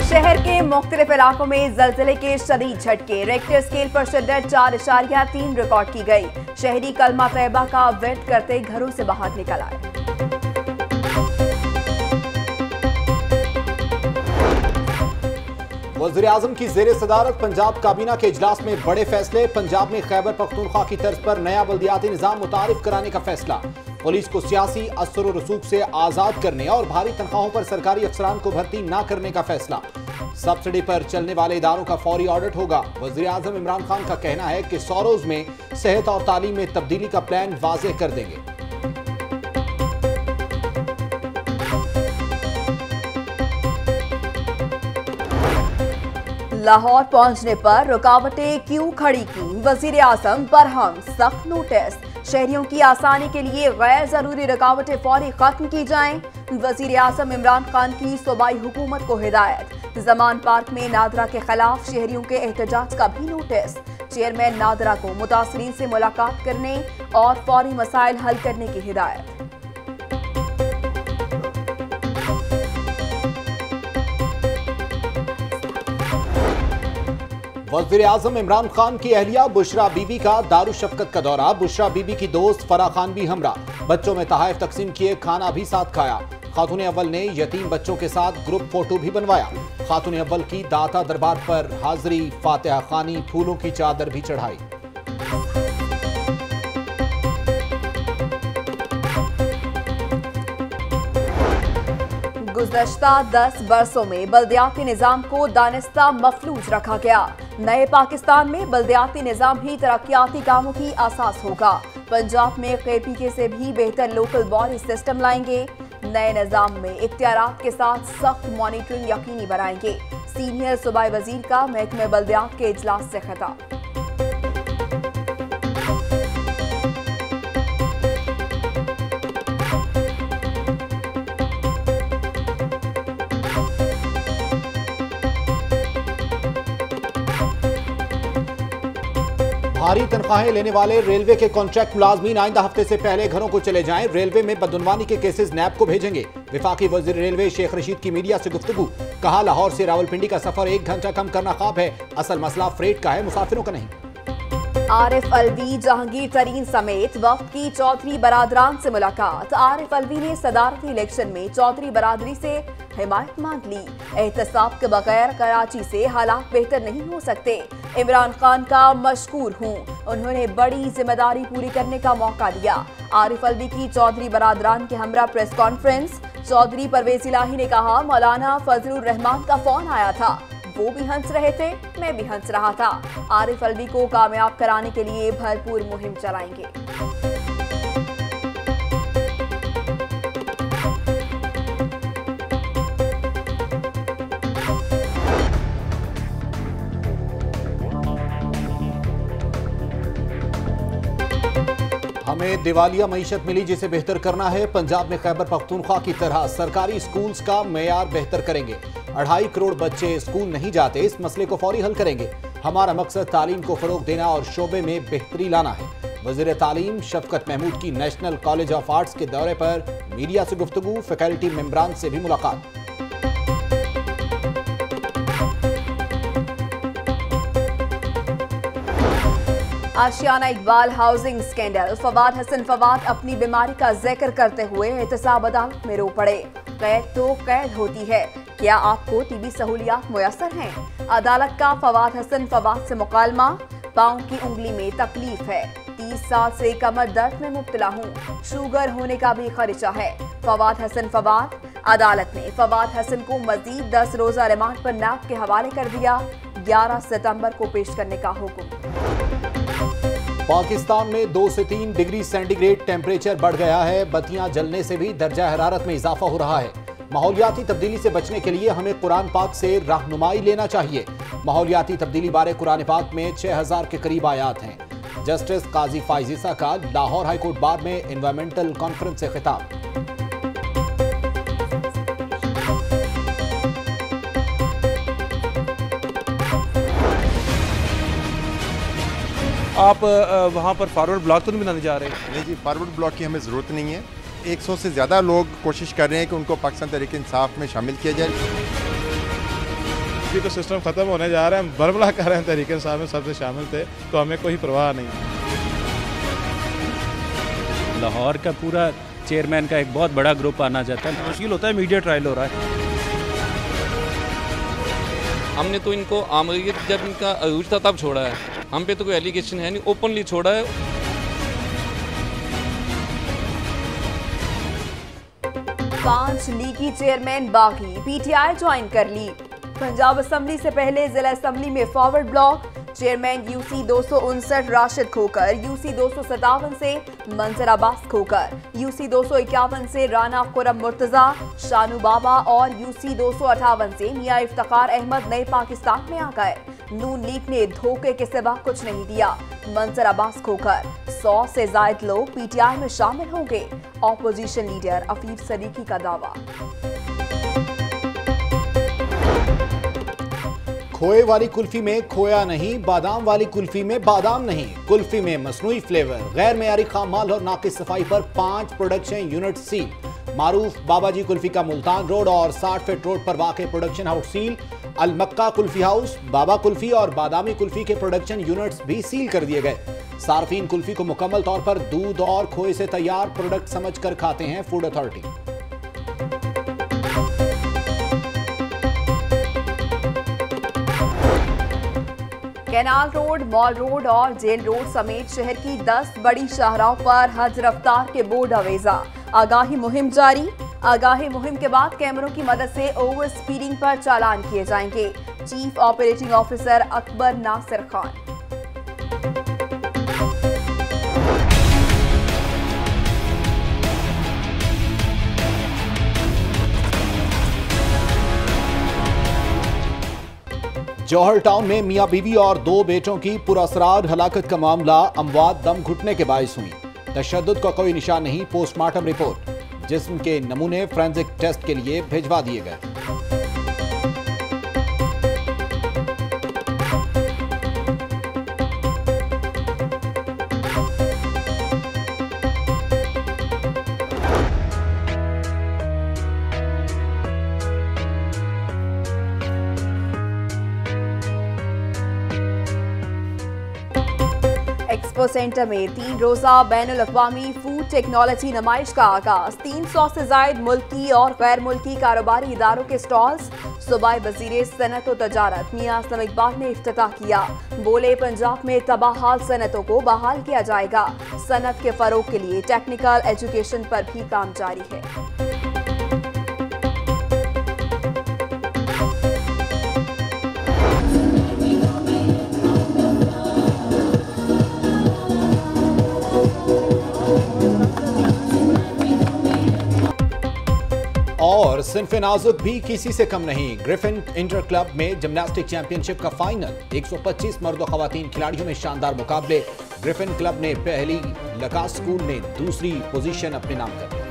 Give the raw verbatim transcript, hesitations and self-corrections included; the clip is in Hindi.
शहर के मुख्तलिफ इलाकों में जलजले के शदीद झटके, रेक्टर स्केल पर शिद्दत चार इशारिया तीन रिकॉर्ड की गई। शहरी कलमा तैयबा का विर्द करते घरों से बाहर निकल आए। वज़ीर आज़म की ज़ेर सदारत पंजाब काबीना के इजलास में बड़े फैसले। पंजाब में खैबर पख्तूनख्वा की तर्ज पर नया बल्दियाती निज़ाम मुतारिफ कराने का फैसला। पुलिस को सियासी असर व रसूख से आज़ाद करने और भारी तनख्वाहों पर सरकारी अफसरान को भर्ती न करने का फैसला। सब्सिडी पर चलने वाले इदारों का फौरी ऑडिट होगा। वज़ीर आज़म इमरान खान का कहना है कि सौ रोज में सेहत और तालीम में तब्दीली का प्लान वाज़ेह कर देंगे। लाहौर पहुंचने पर रुकावटें क्यों खड़ी की, वजीर आजम बरहम, सख्त नोटिस। शहरियों की आसानी के लिए गैर जरूरी रुकावटें फौरी खत्म की जाएं। वजीर आजम इमरान खान की सूबाई हुकूमत को हिदायत। जमान पार्क में नादरा के खिलाफ शहरियों के एहतजाज का भी नोटिस। चेयरमैन नादरा को मुतासरीन से मुलाकात करने और फौरी मसाइल हल करने की हिदायत। वज़ीर आज़म इमरान खान की अहलिया बुशरा बीबी का दारू शफकत का दौरा। बुशरा बीबी की दोस्त फराह खान भी हमरा। बच्चों में तहाइफ तकसीम किए, खाना भी साथ खाया। खातून अव्वल ने यतीम बच्चों के साथ ग्रुप फोटो भी बनवाया। खातून अव्वल की दाता दरबार पर हाजिरी, फातिहा खानी, फूलों की चादर भी चढ़ाई। गुज़श्ता दस बरसों में बल्दियाती निज़ाम को दानिस्ता मफलूज रखा गया। नए पाकिस्तान में बल्दियाती निज़ाम ही तरक्याती कामों की आसास होगा। पंजाब में केपीके से भी बेहतर लोकल बॉडी सिस्टम लाएंगे। नए निज़ाम में इख्तियारात के साथ सख्त मॉनिटरिंग यकीनी बनाएंगे। सीनियर सूबाई वजीर का महकमे बल्दियात के इजलास से खिताब। भारी तनख्वाहें लेने वाले रेलवे के कॉन्ट्रैक्ट मुलाजमीन आइंदा हफ्ते से पहले घरों को चले जाएं। रेलवे में बदउनवानी के केसेस नैब को भेजेंगे। विफाकी वजीर रेलवे शेख रशीद की मीडिया से गुफ्तगू। कहा, लाहौर से रावलपिंडी का सफर एक घंटा कम करना ख्वाब है, असल मसला फ्रेट का है, मुसाफिरों का नहीं। आरिफ अलवी, जहांगीर तरीन समेत वक्त की चौधरी बरादरान से मुलाकात। आरिफ अलवी ने सदारती इलेक्शन में चौधरी बरादरी से हिमायत मांग ली। एहतसाब के बगैर कराची से हालात बेहतर नहीं हो सकते। इमरान खान का मशकूर हूँ, उन्होंने बड़ी जिम्मेदारी पूरी करने का मौका दिया। आरिफ अलवी की चौधरी बरादरान के हमरा प्रेस कॉन्फ्रेंस। चौधरी परवेज इलाही ने कहा, मौलाना फजलुर रहमान का फोन आया था, वो भी हंस रहे थे, मैं भी हंस रहा था। आरिफ अलवी को कामयाब कराने के लिए भरपूर मुहिम चलाएंगे। हमें दिवालिया मईशत मिली, जिसे बेहतर करना है। पंजाब में खैबर पख्तूनख्वा की तरह सरकारी स्कूल्स का मेयार बेहतर करेंगे। अढ़ाई करोड़ बच्चे स्कूल नहीं जाते, इस मसले को फौरी हल करेंगे। हमारा मकसद तालीम को फरोग देना और शोबे में बेहतरी लाना है। वज़ीर तालीम शफकत महमूद की नेशनल कॉलेज ऑफ आर्ट्स के दौरे पर मीडिया से गुफ्तगू। फैकल्टी मेंबरान से भी मुलाकात। Ashiana Iqbal housing scandal. फवाद हसन फवाद अपनी बीमारी का जिक्र करते हुए एहतसाब अदालत में रो पड़े। कैद तो कैद होती है, क्या आपको टीबी सहूलियात मुयसर हैं? अदालत का फवाद हसन फवाद से मुकालमा। पाँव की उंगली में तकलीफ है, तीस साल से कमर दर्द में मुब्तला हूँ, शुगर होने का भी खदशा है। फवाद हसन फवाद। अदालत ने फवाद हसन को मजीद दस रोजा रिमांड पर नैब के हवाले कर दिया। ग्यारह सितंबर को पेश करने का हुक्म। पाकिस्तान में दो से तीन डिग्री सेंटीग्रेड टेम्परेचर बढ़ गया है। बत्तियां जलने से भी दर्जा हरारत में इजाफा हो रहा है। माहौलियाती तब्दीली से बचने के लिए हमें कुरान पाक से रहनुमाई लेना चाहिए। माहौलियाती तब्दीली बारे कुरान पाक में छह हजार के करीब आयात हैं। जस्टिस काजी फाइजिसा का लाहौर हाईकोर्ट बार में एनवायरमेंटल कॉन्फ्रेंस से खिताब। आप वहाँ पर फॉरवर्ड ब्लॉक तो नहीं बनाने जा रहे? नहीं जी, फॉरवर्ड ब्लॉक की हमें ज़रूरत नहीं है। एक सौ से ज़्यादा लोग कोशिश कर रहे हैं कि उनको पाकिस्तान तहरीक इंसाफ में शामिल किया जाए। जी तो सिस्टम ख़त्म होने जा रहा है, हम बरबला कर रहे हैं, तहरीक इंसाफ में सबसे शामिल थे तो हमें कोई परवाह नहीं। लाहौर का पूरा चेयरमैन का एक बहुत बड़ा ग्रुप आना चाहता है, मुश्किल होता है, मीडिया ट्रायल हो रहा है। हमने तो इनको आमरीत जब इनका अरूज था तब छोड़ा है, हम पे तो कोई एलिगेशन है नहीं, ओपनली छोड़ा है। पांच लीगी चेयरमैन बागी, पीटीआई ज्वाइन कर ली। पंजाब असेंबली से पहले जिला असेंबली में फॉरवर्ड ब्लॉक, चेयरमैन यूसी दो सौ उनसठ राशिद खोकर, यूसी दो सौ सतावन से मंजर अब्बास खोकर, यूसी दो सौ इक्यावन से राना खुरम मुर्तजा, शानू बाबा और यूसी दो सौ अठावन से मियां इफ्तिखार अहमद नए पाकिस्तान में आ गए। नून लीग ने धोखे के सिवा कुछ नहीं दिया, मंजर अब्बास खोकर। सौ से जायद लोग पीटीआई में शामिल होंगे, ऑपोजिशन लीडर अफीफ सदीकी का दावा। खोए वाली कुल्फी में खोया नहीं, बादाम वाली कुल्फी में बादाम नहीं। कुल्फी में मसनूई फ्लेवर, गैर मेयारी खाम माल और नाकिस सफाई पर पांच प्रोडक्शन यूनिट सील। मारूफ बाबाजी कुल्फी का मुल्तान रोड और साठ फीट रोड पर वाक़ production house seal. Al Makkah kulfi house, Baba kulfi और बादामी कुल्फी के प्रोडक्शन यूनिट्स भी सील कर दिए गए। सार्फिन कुल्फी को मुकम्मल तौर पर दूध और खोए से तैयार प्रोडक्ट समझकर खाते हैं food authority. Canal road, mall road और जेल रोड समेत शहर की दस बड़ी शाहराहों पर हद रफ्तार के बोर्ड अवेजा। आगाही मुहिम जारी। आगाही मुहिम के बाद कैमरों की मदद से ओवर स्पीडिंग पर चालान किए जाएंगे। Chief operating officer Akbar Nasir Khan. Johar town में मियां बीवी और दो बेटों की पुरअसरार हलाकत का मामला, अमवात दम घुटने के बायस हुई। तशद्दुद का कोई निशान नहीं, पोस्टमार्टम रिपोर्ट। जिस्म के नमूने फोरेंसिक टेस्ट के लिए भिजवा दिए गए। एक्सपो सेंटर में तीन रोजा बैनुल अक़वामी फूड टेक्नोलॉजी नुमाइश का आगाज। तीन सौ से जायद मुल्की और गैर मुल्की कारोबारी इदारों के स्टॉल्स। सूबाई वज़ीर सनत व तजारत मियां असलम इकबाल ने इफ्तिताह किया। बोले, पंजाब में तबाहाल सनतों को बहाल किया जाएगा। सनत के फरोग के लिए टेक्निकल एजुकेशन पर भी काम जारी है। और सिन्फ़े नाजुक भी किसी से कम नहीं। ग्रिफिन इंटर क्लब में जिम्नास्टिक चैंपियनशिप का फाइनल। एक सौ पच्चीस मर्द और खवातीन खिलाड़ियों में शानदार मुकाबले। ग्रिफिन क्लब ने पहली, लकास स्कूल ने दूसरी पोजीशन अपने नाम कर ली।